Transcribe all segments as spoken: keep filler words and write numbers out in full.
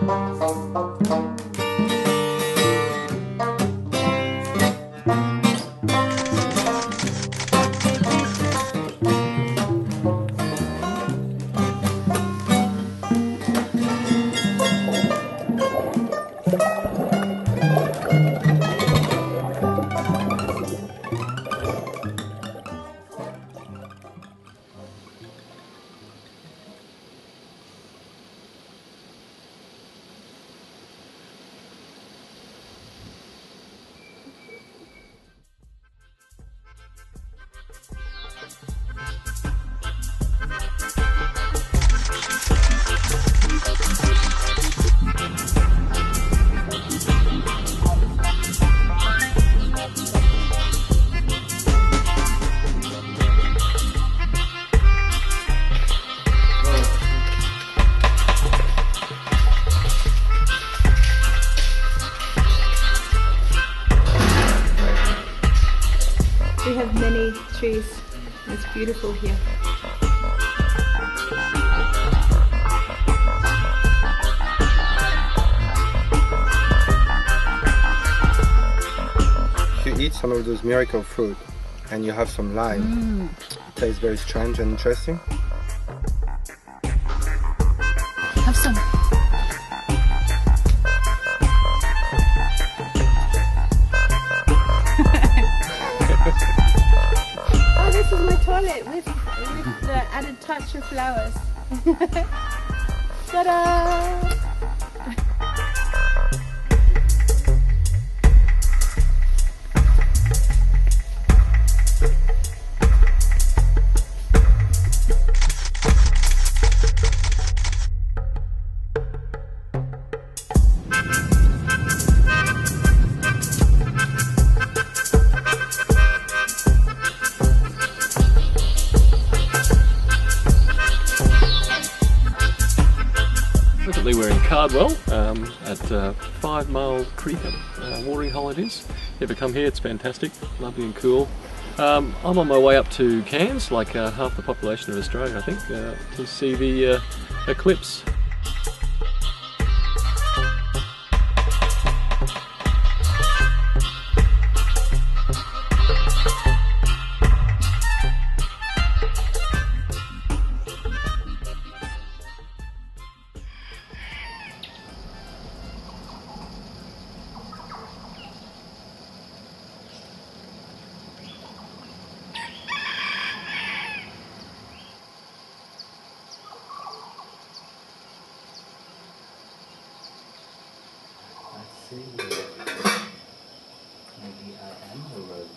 We have many trees. It's beautiful here. If you eat some of those miracle fruit and you have some lime, mm. it tastes very strange and interesting. Have some. Oh, this is my toilet with, with the added touch of flowers. Ta-da! We're in Cardwell um, at uh, Five Mile Creek uh, watering hole it is. If you ever come here, it's fantastic, lovely and cool. Um, I'm on my way up to Cairns, like uh, half the population of Australia I think, uh, to see the uh, eclipse. See, maybe I am a robot.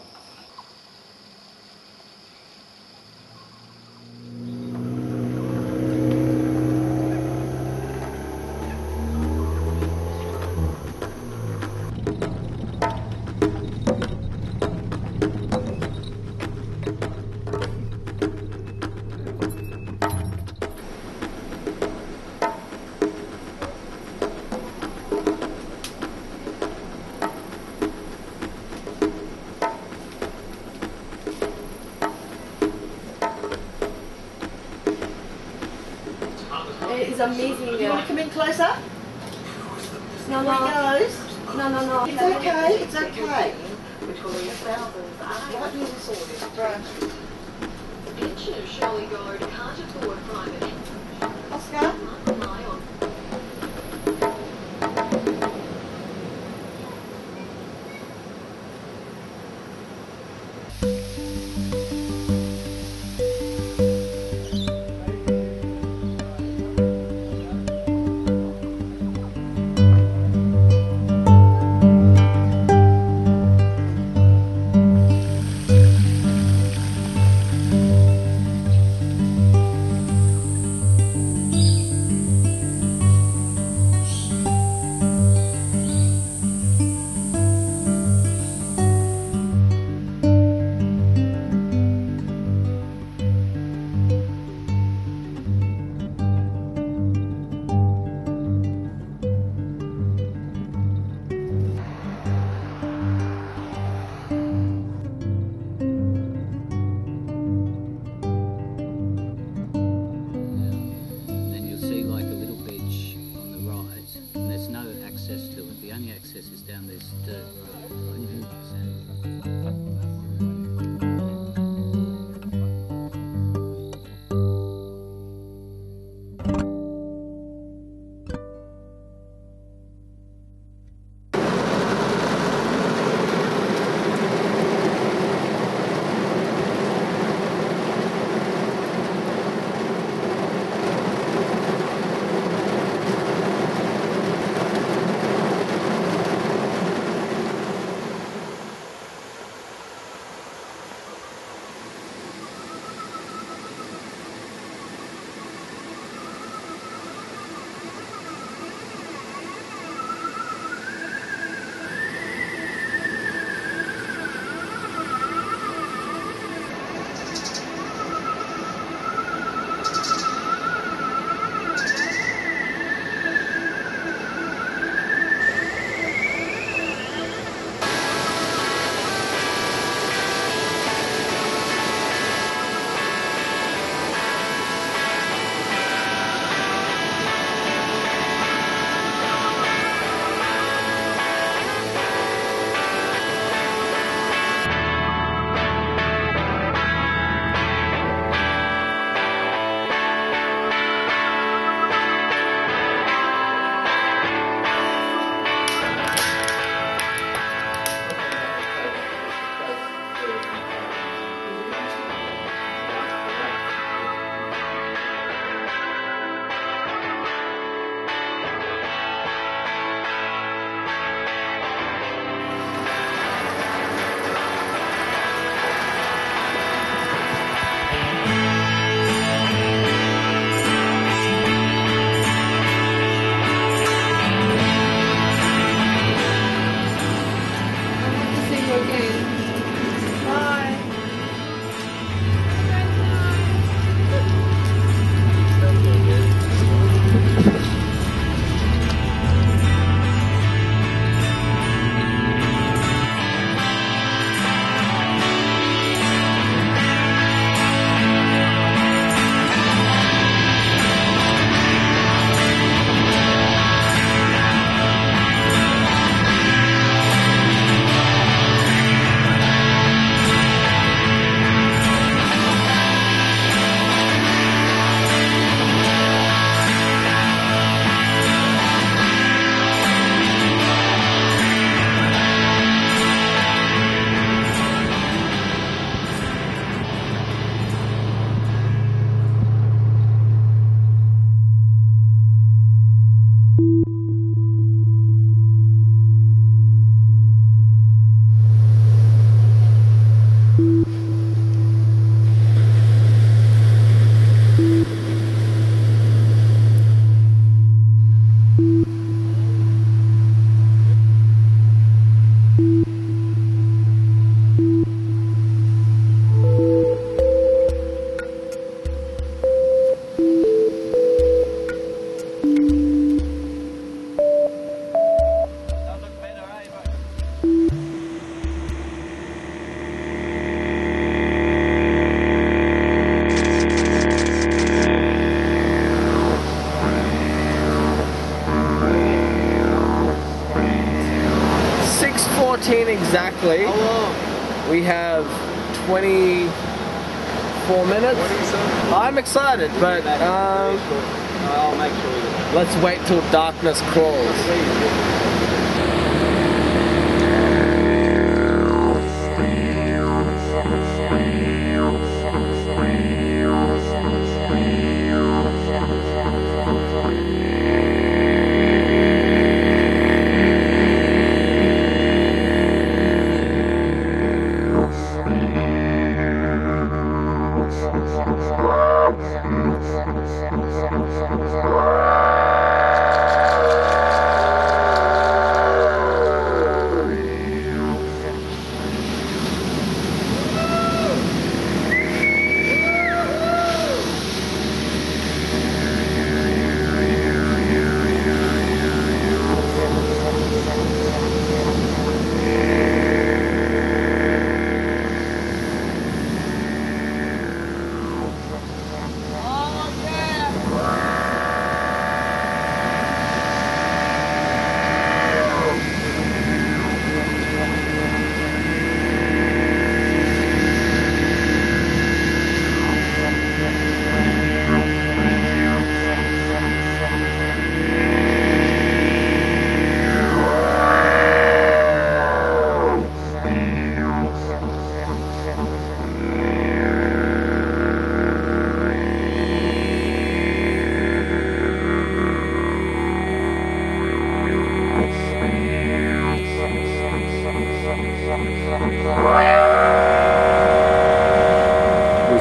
It's amazing. You want to come in closer? No, no. It goes. No, no, no. It's okay, it's okay. Which will leave thousands Right. disordered. Right. Pensioners surely go can't afford private. Oscar? Rely on there's no access to it. The only access is down this dirt road. Right? Exactly. We have twenty-four minutes. I'm excited, but um, let's wait till darkness crawls.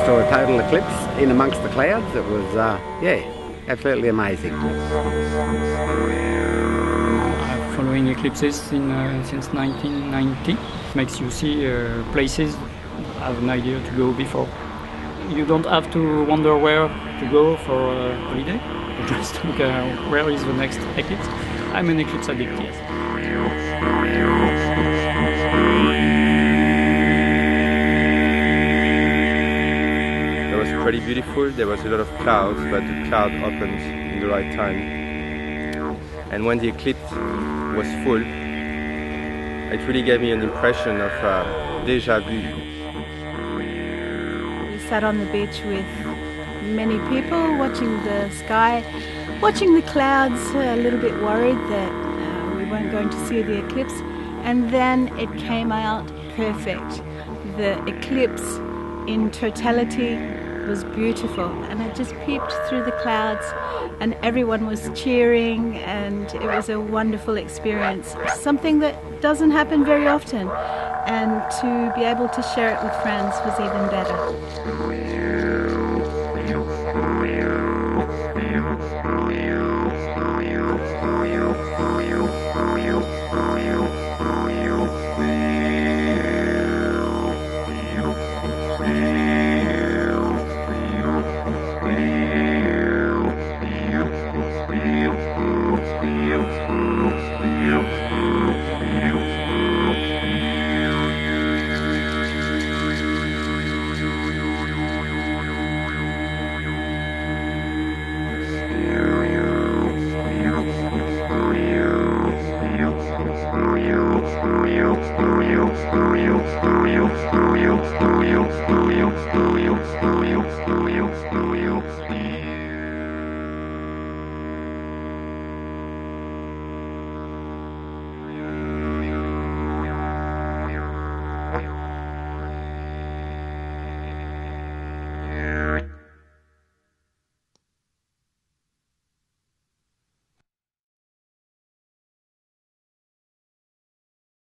saw a total eclipse in amongst the clouds. It was, uh, yeah, absolutely amazing. I'm following eclipses in, uh, since nineteen ninety. Makes you see uh, places have an idea to go before. You don't have to wonder where to go for a holiday. You just look uh, where is the next eclipse. I'm an eclipse addict, yes. It was pretty beautiful. There was a lot of clouds, but the cloud opened in the right time. And when the eclipse was full, it really gave me an impression of uh, déjà vu. We sat on the beach with many people watching the sky, watching the clouds, a little bit worried that uh, we weren't going to see the eclipse, and then it came out perfect. The eclipse in totality was beautiful, and I just peeped through the clouds and everyone was cheering, and it was a wonderful experience, something that doesn't happen very often, and to be able to share it with friends was even better. Thank you.